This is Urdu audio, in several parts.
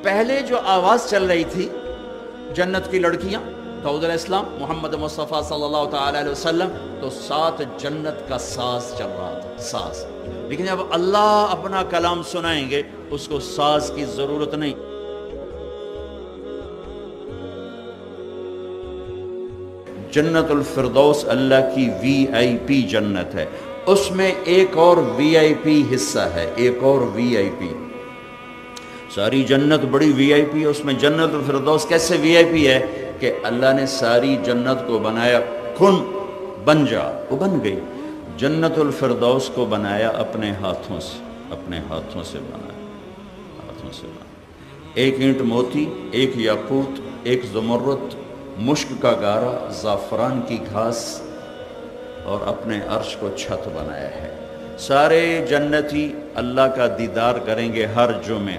پہلے جو آواز چل رہی تھی جنت کی لڑکیاں، داؤد علیہ السلام، محمد مصطفیٰ صلی اللہ تعالی علیہ وسلم، تو ساتھ جنت کا ساز چل رہا تھا، ساز. لیکن جب اللہ اپنا کلام سنائیں گے اس کو ساز کی ضرورت نہیں. جنت الفردوس اللہ کی وی آئی پی جنت ہے، اس میں ایک اور وی آئی پی حصہ ہے، ایک اور وی آئی پی. ساری جنت بڑی وی آئی پی ہے، اس میں جنت الفردوس کیسے وی آئی پی ہے کہ اللہ نے ساری جنت کو بنایا، کن بن جا، وہ بن گئی. جنت الفردوس کو بنایا اپنے ہاتھوں سے، اپنے ہاتھوں سے بنایا، ہاتھوں سے بنایا. ایک اینٹ موتی، ایک یاقوت، ایک زمرد، مشک کا گارا، زعفران کی گھاس، اور اپنے عرش کو چھت بنایا ہے. سارے جنتی اللہ کا دیدار کریں گے ہر جمعے،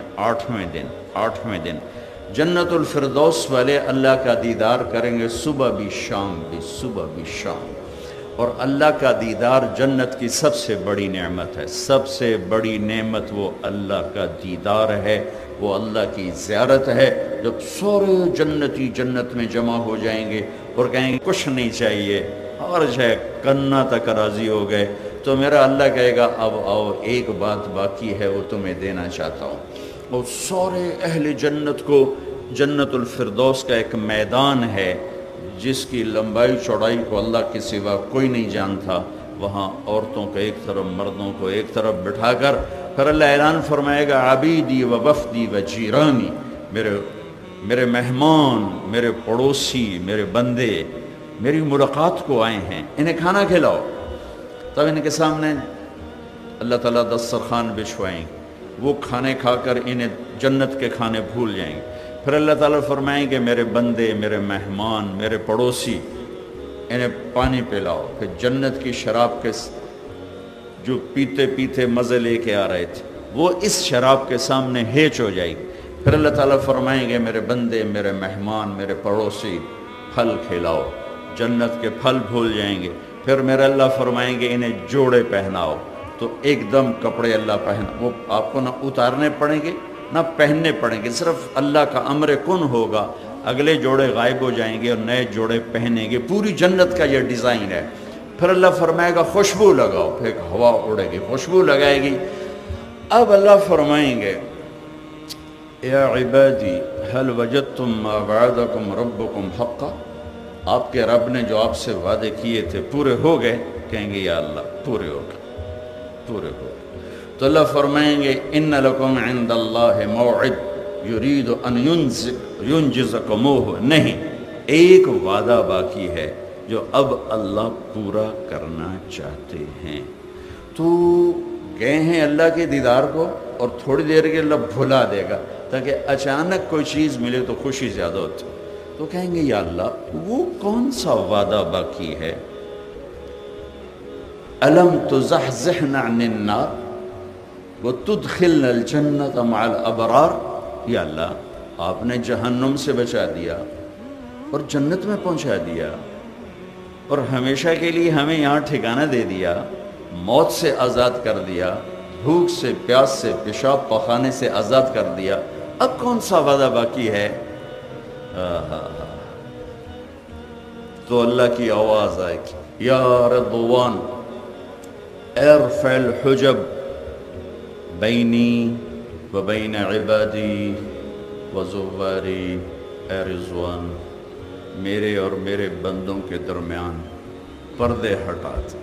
8ویں دن. جنت الفردوس والے اللہ کا دیدار کریں گے صبح بھی شام بھی، صبح بھی شام. اور اللہ کا دیدار جنت کی سب سے بڑی نعمت ہے، سب سے بڑی نعمت وہ اللہ کا دیدار ہے، وہ اللہ کی زیارت ہے. جب سارے جنتی جنت میں جمع ہو جائیں گے اور کہیں گے کچھ نہیں چاہیے، اور جو کرنا تک راضی ہو گئے، تو میرا اللہ کہے گا اب آؤ، ایک بات باقی ہے وہ تمہیں دینا چاہتا ہوں. اور سارے اہل جنت کو جنت الفردوس کا ایک میدان ہے جس کی لمبائی چوڑائی کو اللہ کے سوا کوئی نہیں جانتا. وہاں عورتوں کو ایک طرف، مردوں کو ایک طرف بٹھا کر پھر اللہ اعلان فرمائے گا عبیدی و وفدی و جیرانی، میرے مہمان، میرے پڑوسی، میرے بندے میری ملاقات کو آئے ہیں، انہیں کھانا کھلاؤ. تب ان کے سامنے اللہ تعالیٰ دسترخوان بچھوائیں گے، وہ کھانے کھا کر انہیں جنت کے کھانے بھول جائیں گے. پھر اللہ تعالیٰ فرمائیں گے میرے بندے، میرے مہمان، میرے پڑوسی، انہیں پانی پلاؤ. پھر جنت کی شراب کے جو پیتے پیتے مزے لے کے آ رہے تھے وہ اس شراب کے سامنے ہیچ ہو جائے گی. پھر اللہ تعالیٰ فرمائیں گے میرے بندے، میرے مہمان، میرے پڑوسی، پھل کھلاؤ. جنت کے پھل بھول جائیں گے. پھر میرے اللہ فرمائیں گے انہیں جوڑے پہناؤ. تو ایک دم کپڑے اللہ وہ آپ کو نہ اتارنے پڑیں گے نہ پہننے پڑیں گے، صرف اللہ کا امر کن ہوگا، اگلے جوڑے غائب ہو جائیں گے اور نئے جوڑے پہنیں گے. پوری جنت کا یہ ڈیزائن ہے. پھر اللہ فرمائے گا خوشبو لگاؤ، پھر ایک ہوا اڑے گی، خوشبو لگائے گی. اب اللہ فرمائیں گے یا عبادی هل وجدتم ما وعدکم ربکم حقا، آپ کے رب نے جو آپ سے وعدے کیے تھے پورے ہو گئے؟ کہیں گے یا اللہ پورے ہو گئے، پورے ہو گئے. تو اللہ فرمائیں گے ان لکم عند اللہ موعد یرید ان ینجزکموہ، نہیں، ایک وعدہ باقی ہے جو اب اللہ پورا کرنا چاہتے ہیں. تو گئے ہیں اللہ کے دیدار کو اور تھوڑی دیر کے اللہ بھلا دے گا تاکہ اچانک کوئی چیز ملے تو خوشی زیادہ ہوتی. تو کہیں گے یا اللہ وہ کون سا وعدہ باقی ہے؟ الم تزحزحنا عن النار وتدخلنا الجنة مع الابرار، یا اللہ آپ نے جہنم سے بچا دیا اور جنت میں پہنچا دیا اور ہمیشہ کے لیے ہمیں یہاں ٹھکانہ دے دیا، موت سے آزاد کر دیا، بھوک سے، پیاس سے، پیشاب پخانے سے آزاد کر دیا، اب کون سا وعدہ باقی ہے؟ تو اللہ کی آواز آئے گی یا رضوان ارفع الحجب بینی و بین عبادی و زواری، اے رضوان میرے اور میرے بندوں کے درمیان پردے ہٹا دے.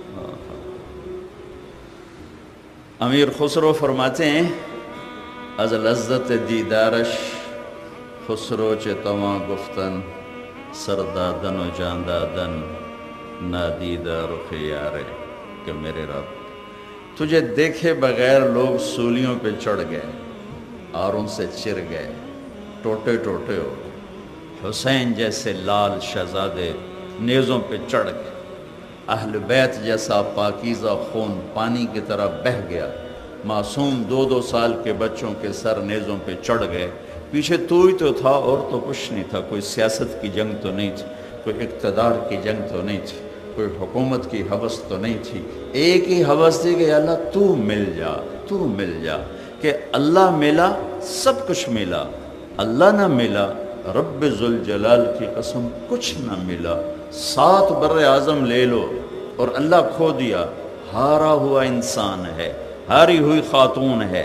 امیر خسرو فرماتے ہیں از لذت دیدارش خسرو چه تواں گفتن سردادن و جاندادن نادیدہ رخ یارے، کہ میرے رب تجھے دیکھے بغیر لوگ سولیوں پہ چڑھ گئے، آروں سے چر گئے، ٹوٹے ٹوٹے ہو گئے. حسین جیسے لال شہزادے نیزوں پہ چڑھ گئے، اہل بیت جیسا پاکیزہ خون پانی کی طرح بہہ گیا، معصوم 2 سال کے بچوں کے سر نیزوں پہ چڑھ گئے. پیچھے تو ہی تو تھا اور تو کچھ نہیں تھا، کوئی سیاست کی جنگ تو نہیں تھی، کوئی اقتدار کی جنگ تو نہیں تھی، کوئی حکومت کی ہوس تو نہیں تھی. ایک ہی ہوس تھی کہ اللہ تو مل جا، تو مل جا. کہ اللہ ملا سب کچھ ملا، اللہ نہ ملا رب ذوالجلال کی قسم کچھ نہ ملا۔ 7 بر اعظم لے لو اور اللہ کھو دیا، ہارا ہوا انسان ہے، ہاری ہوئی خاتون ہے،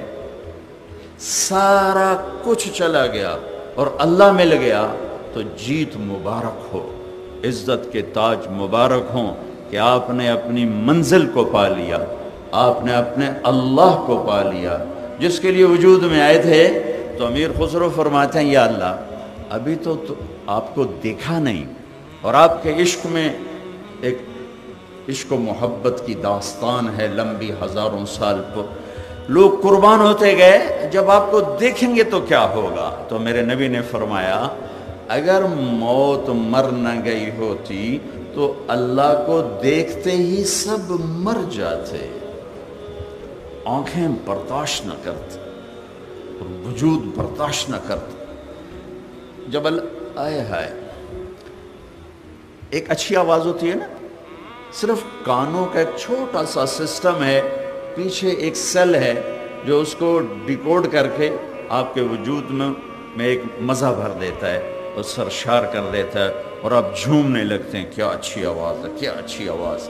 سارا کچھ چلا گیا اور اللہ مل گیا تو جیت مبارک ہو، عزت کے تاج مبارک ہوں کہ آپ نے اپنی منزل کو پا لیا، آپ نے اپنے اللہ کو پا لیا جس کے لیے وجود میں آئے تھے۔ تو امیر خسرو فرماتے ہیں یا اللہ ابھی تو آپ کو دیکھا نہیں، اور آپ کے عشق میں ایک عشق و محبت کی داستان ہے لمبی، ہزاروں سال پر لوگ قربان ہوتے گئے، جب آپ کو دیکھیں گے تو کیا ہوگا؟ تو میرے نبی نے فرمایا اگر موت مر نہ گئی ہوتی تو اللہ کو دیکھتے ہی سب مر جاتے، آنکھیں برداشت نہ کرتے اور وجود برداشت نہ کرتے۔ جب اللہ آئے ہائے، ایک اچھی آواز ہوتی ہے نا، صرف کانوں کا ایک چھوٹا سا سسٹم ہے، پیچھے ایک سیل ہے جو اس کو ڈیکوڈ کر کے آپ کے وجود میں ایک مزہ بھر دیتا ہے اور سرشار کر دیتا ہے اور آپ جھومنے لگتے ہیں، کیا اچھی آواز ہے، کیا اچھی آواز ہے۔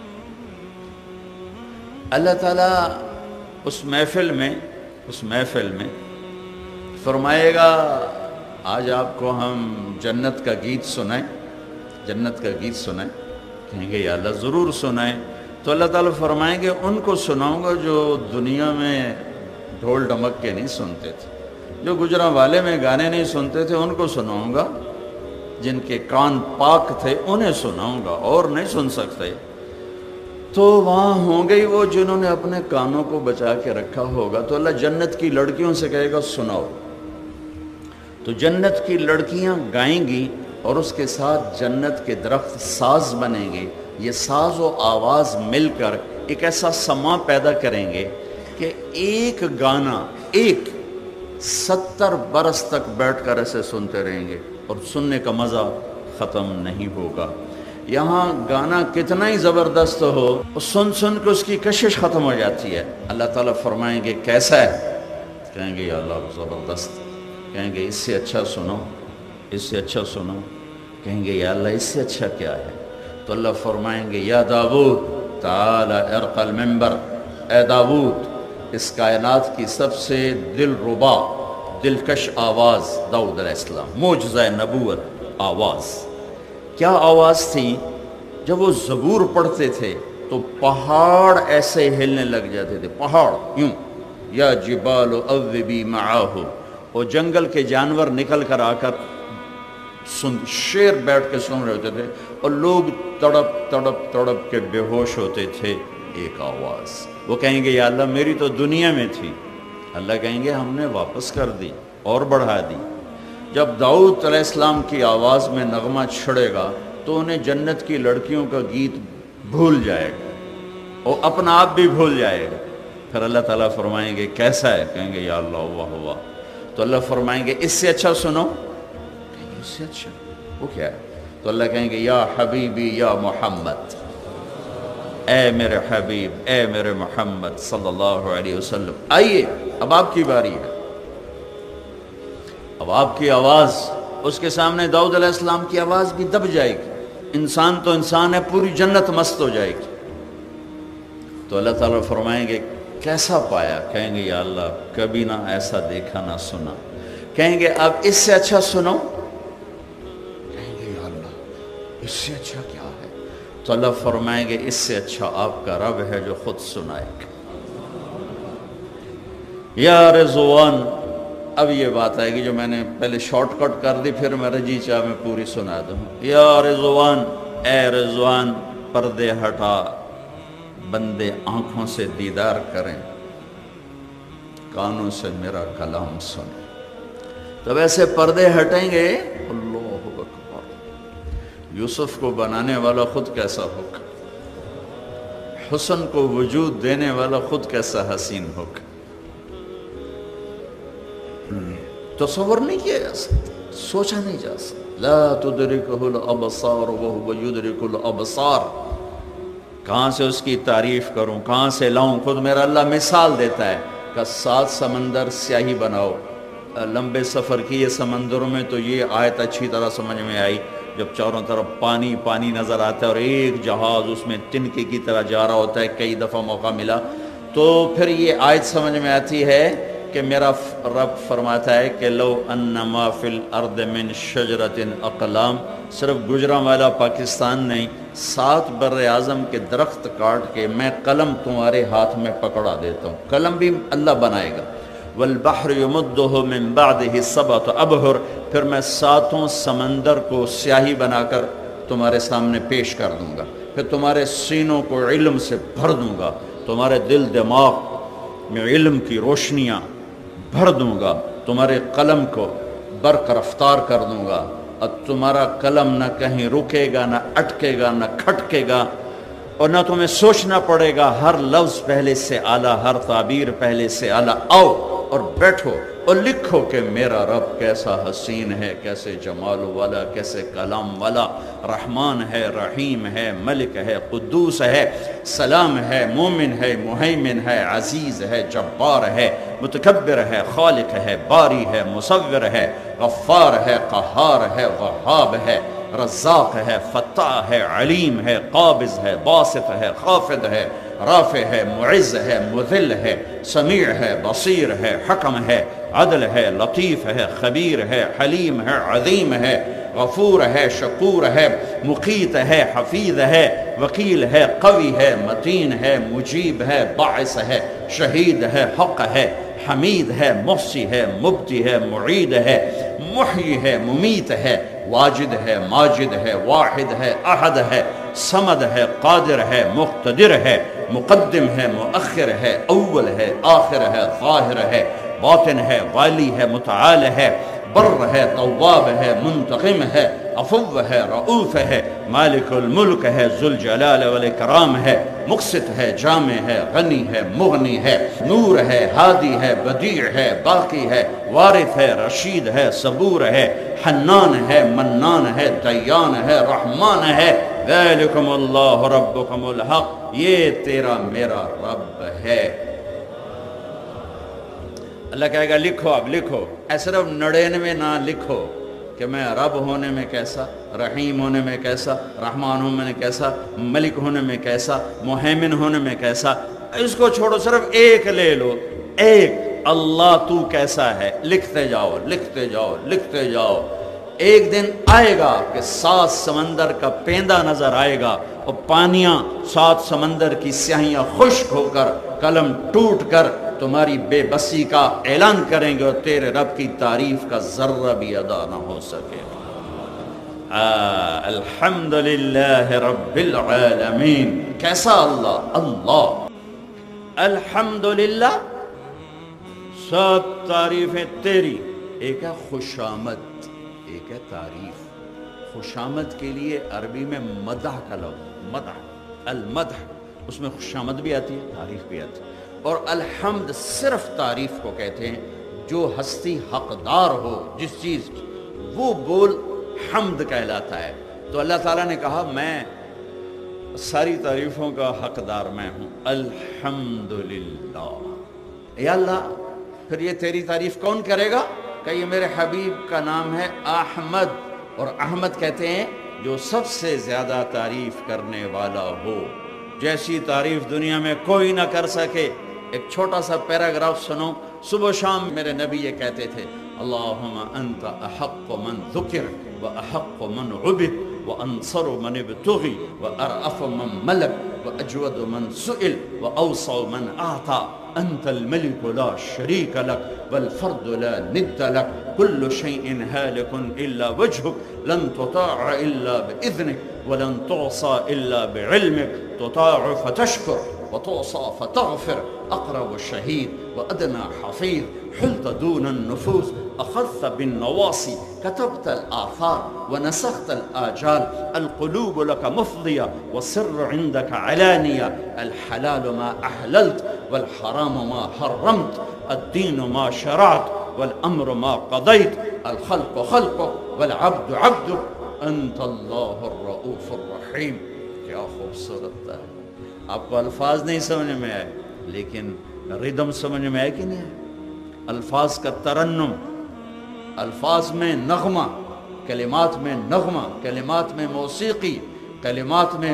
اللہ تعالیٰ اس محفل میں فرمائے گا آج آپ کو ہم جنت کا گیت سنائیں، جنت کا گیت سنائیں۔ کہیں گے یا اللہ ضرور سنائیں۔ تو اللہ تعالیٰ فرمائیں گے ان کو سناؤں گا جو دنیا میں ڈھول ڈمک کے نہیں سنتے تھے، جو گجرانوالے میں گانے نہیں سنتے تھے ان کو سناؤں گا، جن کے کان پاک تھے انہیں سناؤں گا، اور نہیں سن سکتے۔ تو وہاں ہوں گے ہی وہ جنہوں نے اپنے کانوں کو بچا کے رکھا ہوگا۔ تو اللہ جنت کی لڑکیوں سے کہے گا سناؤ، تو جنت کی لڑکیاں گائیں گی اور اس کے ساتھ جنت کے درخت ساز بنیں گے۔ یہ ساز و آواز مل کر ایک ایسا سماں پیدا کریں گے کہ ایک گانا 70 برس تک بیٹھ کر ایسے سنتے رہیں گے اور سننے کا مزہ ختم نہیں ہوگا۔ یہاں گانا کتنا ہی زبردست ہو، سن کے اس کی کشش ختم ہو جاتی ہے۔ اللہ تعالیٰ فرمائیں گے کیسا ہے؟ کہیں گے یا اللہ زبردست۔ کہیں گے اس سے اچھا سنو، اس سے اچھا سنو۔ کہیں گے یا اللہ اس سے اچھا کیا ہے؟ تو اللہ فرمائیں گے یا داؤد تعالی ارقى المنبر، اے داؤد اس کائنات کی سب سے دلربا دلکش آواز داؤد علیہ السلام، معجزہ نبوت آواز۔ کیا آواز تھی؟ جب وہ زبور پڑھتے تھے تو پہاڑ ایسے ہلنے لگ جاتے تھے، پہاڑ یوں، یا جبال اوبی معاہ، اور جنگل کے جانور نکل کر آ کر شیر بیٹھ کے سن رہے ہوتے تھے اور لوگ تڑپ کے بے ہوش ہوتے تھے۔ ایک آواز، وہ کہیں گے یا اللہ میری تو دنیا میں تھی۔ اللہ کہیں گے ہم نے واپس کر دی اور بڑھا دی۔ جب داؤد علیہ السلام کی آواز میں نغمہ چھڑے گا تو انہیں جنت کی لڑکیوں کا گیت بھول جائے گا اور اپنا آپ بھی بھول جائے گا۔ پھر اللہ تعالیٰ فرمائیں گے کیسا ہے؟ کہیں گے یا اللہ واہ واہ۔ تو اللہ فرمائیں گے اس سے اچھا سنو۔ کہیں گے اس سے اچھا وہ کیا ہے؟ تو اللہ کہیں گے یا حبیبی یا محمد، اے میرے حبیب، اے میرے محمد صلی اللہ علیہ وسلم، آئیے اب آپ کی باری ہے۔ اب آپ کی آواز، اس کے سامنے داؤد علیہ السلام کی آواز بھی دب جائے گی۔ انسان تو انسان ہے، پوری جنت مست ہو جائے گی۔ تو اللہ تعالیٰ فرمائیں گے کیسا پایا؟ کہیں گے یا اللہ کبھی نہ ایسا دیکھا نہ سنا۔ کہیں گے اب اس سے اچھا سنو۔ کہیں گے یا اللہ اس سے اچھا کیا ہے؟ تو اللہ فرمائیں گے اس سے اچھا آپ کا رب ہے جو خود سنائے گا۔ یا رضوان، اب یہ بات آئے گی جو میں نے پہلے شارٹ کٹ کر دی، پھر میرا جی چاہ میں پوری سنا دوں۔ یا رضوان، اے رضوان، پردے ہٹا، بندے آنکھوں سے دیدار کریں، کانوں سے میرا کلام سنیں۔ تو ویسے پردے ہٹیں گے، اللہ اکبر، یوسف کو بنانے والا خود کیسا ہوگا، حسن کو وجود دینے والا خود کیسا حسین ہوگا، تصور نہیں کیا جا سکتا، سوچا نہیں جا سکتا۔ لا تدرکہ الابصار وہو یدرک الابصار۔ کہاں سے اس کی تعریف کروں، کہاں سے لاؤں؟ خود میرا اللہ مثال دیتا ہے، کا 7 سمندر سیاہی بناؤ. لمبے سفر کیے سمندروں میں تو یہ آیت اچھی طرح سمجھ میں آئی. جب چاروں طرف پانی پانی نظر آتا ہے اور ایک جہاز اس میں تنکے کی طرح جا رہا ہوتا ہے, کئی دفعہ موقع ملا تو پھر یہ آیت سمجھ میں آتی ہے کہ میرا رب فرماتا ہے کہ لو انما فی الارض من شجرۃ اقلام, صرف گجرانوالہ پاکستان نہیں, 7 بر اعظم کے درخت کاٹ کے میں قلم تمہارے ہاتھ میں پکڑا دیتا ہوں. قلم بھی اللہ بنائے گا. والبحر یمدہ من بعدہ 7 ابحر, پھر میں 7 سمندر کو سیاہی بنا کر تمہارے سامنے پیش کر دوں گا. پھر تمہارے سینوں کو علم سے بھر دوں گا, تمہارے دل دماغ میں علم کی روشنیاں بھر دوں گا, تمہارے قلم کو برق رفتار کر دوں گا, اور تمہارا قلم نہ کہیں رکے گا, نہ اٹکے گا, نہ کھٹکے گا, اور نہ تمہیں سوچنا پڑے گا. ہر لفظ پہلے سے اعلیٰ, ہر تعبیر پہلے سے اعلیٰ. آؤ اور بیٹھو اور لکھو کہ میرا رب کیسا حسین ہے, کیسے جمال والا, کیسے کلام والا, رحمان ہے, رحیم ہے, ملک ہے, قدوس ہے, سلام ہے, مومن ہے, مہیمن ہے, عزیز ہے, جبار ہے, متکبر ہے, خالق ہے, باری ہے, مصور ہے, غفار ہے, قہار ہے, وہاب ہے, رزاق ہے, فتاح ہے, علیم ہے, قابض ہے, باسط ہے, خافض ہے, رافع ہے, معز ہے, مذل ہے, سمیع ہے, بصیر ہے, حکم ہے, عدل ہے, لطیف ہے, خبیر ہے, حلیم ہے, عظیم ہے, غفور ہے, شکور ہے, مقیت ہے, حفیظ ہے, وکیل ہے, قوی ہے, متین ہے, مجیب ہے, باعث ہے, شہید ہے, حق ہے, حمید ہے, محصی ہے, مبدی ہے, معید ہے, محیی ہے, ممیت ہے, واجد ہے, ماجد ہے, واحد ہے, احد ہے, صمد ہے, قادر ہے, مقتدر ہے, مقدم ہے, مؤخر ہے, اول ہے, آخر ہے, ظاہر ہے, باطن ہے, والی ہے, متعال ہے, بر ہے, تواب ہے, منتقم ہے, عفو ہے, رؤوف ہے, مالک الملک ہے, ذوالجلال والاکرام ہے, مقسط ہے, جامع ہے, غنی ہے, مغنی ہے, نور ہے, ہادی ہے, بدیع ہے, باقی ہے, وارث ہے, رشید ہے, صبور ہے, حنان ہے, منان ہے, دیان ہے, رحمان ہے. ذالکم اللہ ربکم الحق, یہ تیرا میرا رب ہے. اللہ کہے گا لکھو, اب لکھو. صرف 99 نہ لکھو کہ میں رب ہونے میں کیسا, رحیم ہونے میں کیسا, رحمان ہونے میں کیسا, ملک ہونے میں کیسا, مہیمن ہونے میں کیسا. اس کو چھوڑو, صرف ایک لے لو, ایک, اللہ تو کیسا ہے. لکھتے جاؤ, لکھتے جاؤ, لکھتے جاؤ. ایک دن آئے گا کہ 7 سمندر کا پیندہ نظر آئے گا, اور پانیاں 7 سمندر کی سیاہیاں خشک ہو کر, قلم ٹوٹ کر تمہاری بے بسی کا اعلان کریں گے, اور تیرے رب کی تعریف کا ذرہ بھی ادا نہ ہو سکے. الحمدللہ رب العالمین. کیسا اللہ, اللہ الحمدللہ, سب تعریفیں تیری. ایک ہے خوشامد, ایک ہے تعریف. خوشامد کے لیے عربی میں مدح کا لفظ, مدح, المدح, اس میں خوشامد بھی آتی ہے, تعریف بھی آتی ہے. اور الحمد صرف تعریف کو کہتے ہیں. جو ہستی حقدار ہو جس چیز کی, وہ بول حمد کہلاتا ہے. تو اللہ تعالیٰ نے کہا میں ساری تعریفوں کا حقدار میں ہوں, الحمدللہ. یا اللہ, پھر یہ تیری تعریف کون کرے گا؟ کہ یہ میرے حبیب کا نام ہے احمد, اور احمد کہتے ہیں جو سب سے زیادہ تعریف کرنے والا ہو, جیسی تعریف دنیا میں کوئی نہ کر سکے. ایک چھوٹا سا پیراگراف سنو. صبح شام میرے نبی یہ کہتے تھے, اللہم انت احق من ذکر و احق من عبد و انصر من ابتغی و ارعف من ملک و اجود من سئل و اوسع من اعطا. انت الملك لا شريك لك والفرد لا ند لك كل شيء هالك الا وجهك لن تطاع الا باذنك ولن تعصى الا بعلمك تطاع فتشكر وتعصى فتغفر. اقرب الشهيد وادنى حفيظ حلت دون النفوس اخذت بالنواصي كتبت الاثار ونسخت الاجال. القلوب لك مفضيه والسر عندك علانيه. الحلال ما احللت والحرام ما حرمت. الدين ما شرعت والامر ما قضيت. الخلق خلقك والعبد عبدك. انت الله الرؤوف الرحيم. کیا خوبصورت ہے. آپ کو الفاظ نہیں سمجھ میں آئے, لیکن रिदम समझ में आए कि नहीं है? अल्फाज का तरन्नुम, अल्फाज में नगमा, कलिमात में नगमा, कलिमात में मौसीकी, कलिमात में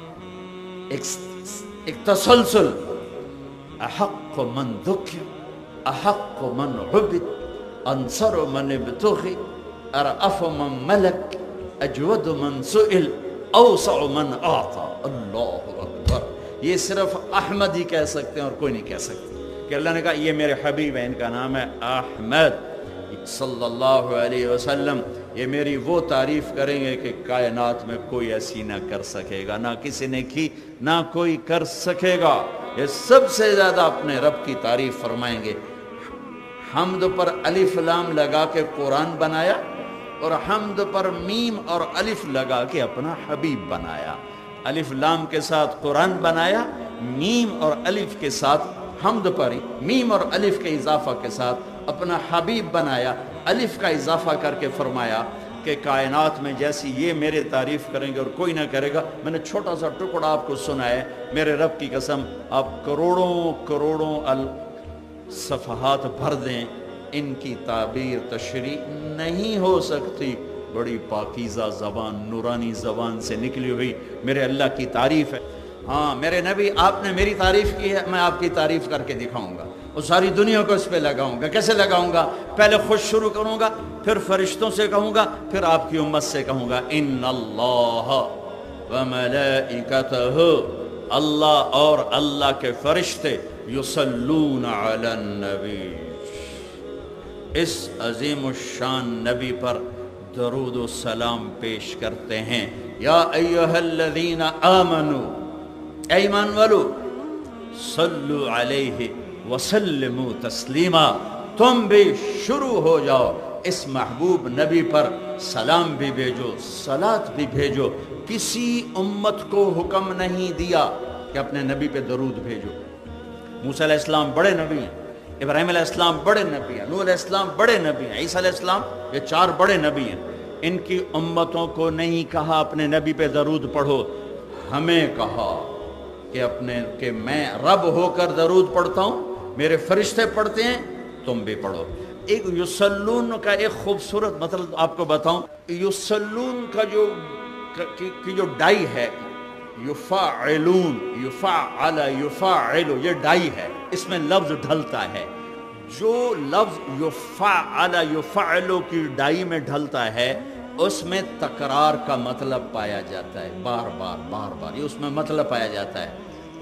एक तसलसल। अहक्क मन दुख्य, अहक्क मन उबिद, अंसर मन इब्तुगी, अरअफ मन मलक, अजवद मन सुइल, औसअ मन आता। अल्लाहु अकबर। ये सिर्फ अहमद ही कह सकते हैं और कोई नहीं कह सकते कि अल्लाह ने कहा ये मेरे हबीब है, इनका नाम है अहमद सल्लल्लाहु अलैहि वसल्लम। ये मेरी वो तारीफ करेंगे कि कायनात में कोई ऐसी ना कर सकेगा, ना किसी ने की, ना कोई कर सकेगा। ये सबसे ज़्यादा अपने रब की तारीफ फरमाएंगे। हम्द पर अलिफ लाम लगा के कुरान बनाया और हम्द पर मीम और अलिफ लगा के अपना हबीब बनाया। अलिफ लाम के साथ कुरान बनाया, मीम और अलिफ के साथ हम्द पर मीम और अलिफ के इजाफा के साथ अपना हबीब बनाया। अलिफ का इजाफा करके फरमाया कि कायनात में जैसी ये मेरे तारीफ़ करेंगे और कोई ना करेगा। मैंने छोटा सा टुकड़ा आपको सुना है, मेरे रब की कसम आप करोड़ों करोड़ों अल सफ़हात भर दें, इनकी ताबीर तशरी नहीं हो सकती। बड़ी पाकीज़ा ज़बान, नूरानी ज़बान से निकली हुई मेरे अल्लाह की तारीफ़ है। हाँ मेरे नबी, आपने मेरी तारीफ़ की है, मैं आपकी तारीफ़ करके दिखाऊंगा और सारी दुनिया को इस पे लगाऊंगा। कैसे लगाऊंगा? पहले खुद शुरू करूंगा, फिर फरिश्तों से कहूंगा, फिर आपकी उम्मत से कहूंगा इन्नल्लाह व मलाइकतहु, अल्लाह और अल्लाह के फरिश्ते युसल्लून अलन नबी, इस अजीम शान नबी पर दरूद व सलाम पेश करते हैं। या अय्युहल्लज़ीना आमनू, ऐ ईमान वालो, सल्लु अलैहि वसल्लिमु तस्लीमा, तुम भी शुरू हो जाओ इस महबूब नबी पर सलाम भी भेजो, सलात भी भेजो। किसी उम्मत को हुक्म नहीं दिया कि अपने नबी पे दरूद भेजो। मूसा अलैहिस्सलाम बड़े नबी हैं, इब्राहीम अलैहिस्सलाम बड़े नबी हैं, नूह अलैहिस्सलाम बड़े नबी हैं, ईसा अलैहिस्सलाम, ये चार बड़े नबी हैं। इनकी उम्मतों को नहीं कहा अपने नबी पे दरूद पढ़ो, हमें कहा कि अपने कि मैं रब होकर दरूद पढ़ता हूँ, मेरे फरिश्ते पढ़ते हैं, तुम भी पढ़ो। एक युसल्लून का एक खूबसूरत मतलब आपको बताऊं। युसल्लून का जो डाई है, युफ़ाइलून, युफ़ाअला, युफ़ाइलु, ये डाई है, इसमें लफ्ज ढलता है। जो लफ्ज युफ़ाअला युफ़ाइलु की डाई में ढलता है उसमें तकरार का मतलब पाया जाता है, बार बार बार बार, ये उसमें मतलब पाया जाता है।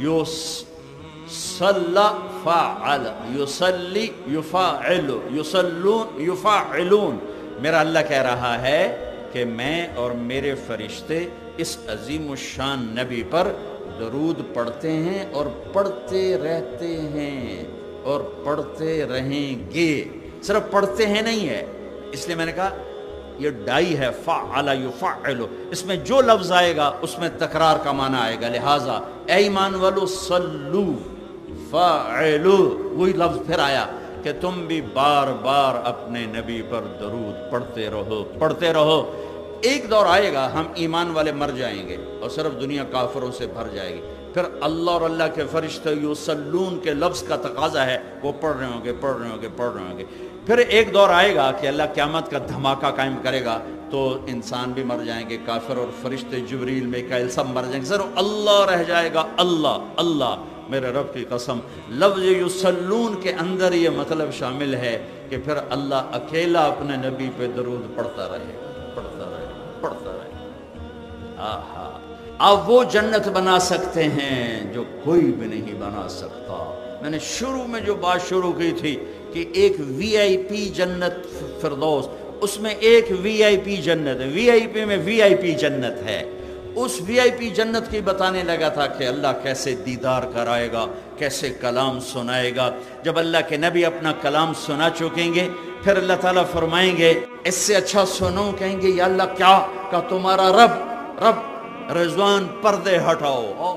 युसल्ला फ़ाअल, युसल्ली युफ़ाइलु, युसल्लून युफ़ाइलून। मेरा अल्लाह कह रहा है कि मैं और मेरे फरिश्ते इस अजीम शान नबी पर दरूद पढ़ते हैं और पढ़ते रहते हैं और पढ़ते रहेंगे। सिर्फ पढ़ते हैं नहीं है, इसलिए मैंने कहा ये डाई है फ़अला युफ़अलु, इसमें जो लफ्ज़ आएगा उसमें तकरार का माना आएगा। लिहाजा ऐ ईमान वालो सल्लू फ़अलु, वही लफ्ज़ फिर आया कि तुम भी बार बार अपने नबी पर दरूद पढ़ते रहो, पढ़ते रहो। एक दौर आएगा हम ईमान वाले मर जाएंगे और सिर्फ दुनिया काफिरों से भर जाएगी, फिर अल्लाह और अल्लाह के फरिश्ते युसल्लून के लफ्ज़ का तकाजा है, वो पढ़ रहे होंगे, पढ़ रहे होंगे, पढ़ रहे होंगे। फिर एक दौर आएगा कि अल्लाह क़यामत का धमाका कायम करेगा, तो इंसान भी मर जाएंगे, काफिर और फरिश्ते जिब्रील मीकाईल सब मर जाएंगे, सिर्फ अल्लाह रह जाएगा। अल्लाह अल्लाह, मेरे रब की कसम, लफ्ज़ युसल्लून के अंदर ये मतलब शामिल है कि फिर अल्लाह अकेला अपने नबी पे दरूद पढ़ता रहे, पढ़ता रहे, पढ़ता रहे। आहा, अब वो जन्नत बना सकते हैं जो कोई भी नहीं बना सकता। मैंने शुरू में जो बात शुरू की थी कि एक वीआईपी जन्नत फिरदौस, उसमें एक वीआईपी जन्नत है, वीआईपी में वीआईपी जन्नत है। उस वीआईपी जन्नत की बताने लगा था कि अल्लाह कैसे दीदार कराएगा, कैसे कलाम सुनाएगा। जब अल्लाह के नबी अपना कलाम सुना चुकेंगे फिर अल्लाह ताला फरमाएंगे इससे अच्छा सुनो, कहेंगे या अल्लाह क्या का तुम्हारा रब रिजवान पर्दे हटाओ।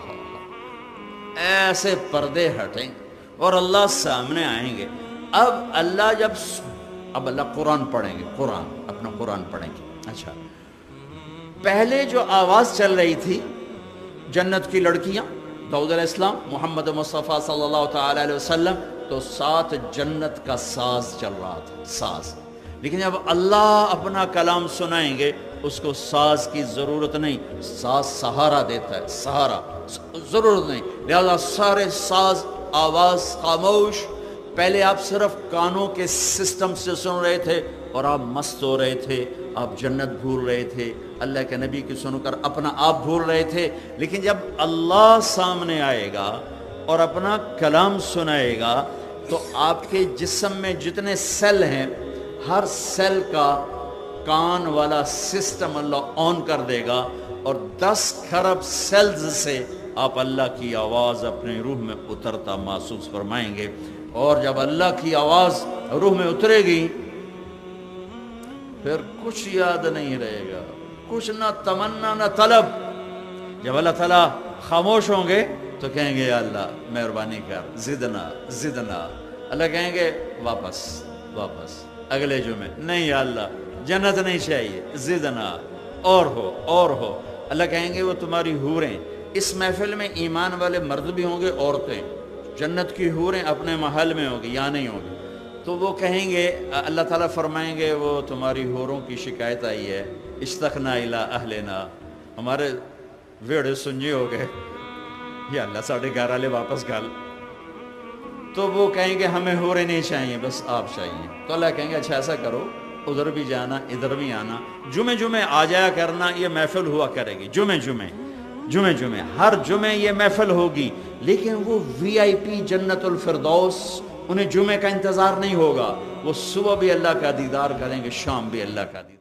ऐसे पर्दे हटेंगे और अल्लाह सामने आएंगे। अब अल्लाह कुरान पढ़ेंगे, कुरान अपना कुरान पढ़ेंगे। अच्छा, पहले जो आवाज़ चल रही थी जन्नत की लड़कियां दाऊद अलैहिस्सलाम, मोहम्मद मुस्तफ़ा सल्लल्लाहु ताला अलैहि वसल्लम, तो साथ जन्नत का साज चल रहा था, साज। लेकिन जब अल्लाह अपना कलाम सुनाएंगे उसको साज की ज़रूरत नहीं, साज सहारा देता है, सहारा, ज़रूरत नहीं। लिहाजा सारे साज, आवाज़ खामोश। पहले आप सिर्फ कानों के सिस्टम से सुन रहे थे और आप मस्त हो रहे थे, आप जन्नत भूल रहे थे, अल्लाह के नबी की सुनकर अपना आप भूल रहे थे। लेकिन जब अल्लाह सामने आएगा और अपना कलाम सुनाएगा तो आपके जिस्म में जितने सेल हैं, हर सेल का कान वाला सिस्टम अल्लाह ऑन कर देगा और 10 खरब सेल्स से आप अल्लाह की आवाज़ अपने रूह में उतरता महसूस फरमाएंगे। और जब अल्लाह की आवाज़ रूह में उतरेगी फिर कुछ याद नहीं रहेगा, कुछ ना तमन्ना ना तलब। जब अल्लाह ताला खामोश होंगे तो कहेंगे या अल्लाह मेहरबानी कर, जिदना जिदना। अल्लाह कहेंगे वापस वापस अगले जुमे, नहीं या अल्लाह जन्नत नहीं चाहिए, जिदना, और हो। अल्लाह कहेंगे वो तुम्हारी हूरें। इस महफिल में ईमान वाले मर्द भी होंगे, औरतें, जन्नत की हूरें अपने महल में होंगी, यहाँ नहीं होंगी। तो वो कहेंगे, अल्लाह ताला फरमाएंगे वो तुम्हारी हूरों की शिकायत आई है, इश्तखना इला अहलेना, हमारे वेड़े सुंजे हो गए, या अल्लाह साढ़े घर वाले वापस गाल। तो वो कहेंगे हमें हूरें नहीं चाहिए, बस आप चाहिए। तो अल्लाह कहेंगे अच्छा ऐसा करो, उधर भी जाना इधर भी आना, जुमे जुमे आ जाया करना, ये महफिल हुआ करेगी, जुमे जुमे हर जुमे ये महफिल होगी। लेकिन वो VIP जन्नतुल फिरदौस, उन्हें जुमे का इंतज़ार नहीं होगा, वो सुबह भी अल्लाह का दीदार करेंगे, शाम भी अल्लाह का दीदार।